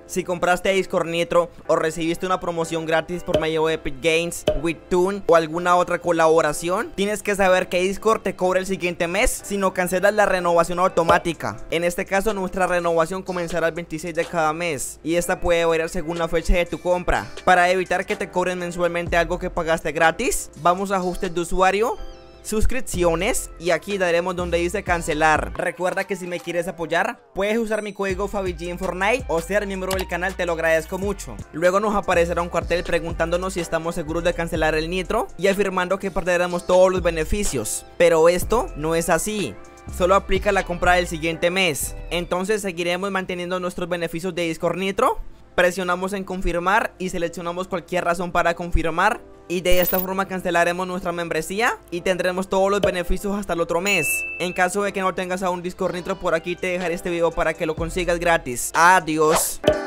Si compraste Discord Nitro o recibiste una promoción gratis por medio de Epic Games, Webtoon o alguna otra colaboración, tienes que saber que Discord te cobra el siguiente mes si no cancelas la renovación automática. En este caso, nuestra renovación comenzará el 26 de cada mes y esta puede variar según la fecha de tu compra. Para evitar que te cobren mensualmente algo que pagaste gratis, vamos a ajustes de usuario, suscripciones y aquí daremos donde dice cancelar. Recuerda que si me quieres apoyar, puedes usar mi código FabiG en Fortnite o ser miembro del canal, te lo agradezco mucho. Luego nos aparecerá un cartel preguntándonos si estamos seguros de cancelar el Nitro y afirmando que perderemos todos los beneficios. Pero esto no es así. Solo aplica la compra del siguiente mes. Entonces seguiremos manteniendo nuestros beneficios de Discord Nitro. Presionamos en confirmar y seleccionamos cualquier razón para confirmar y de esta forma cancelaremos nuestra membresía y tendremos todos los beneficios hasta el otro mes. En caso de que no tengas aún Discord Nitro, por aquí te dejaré este video para que lo consigas gratis. Adiós.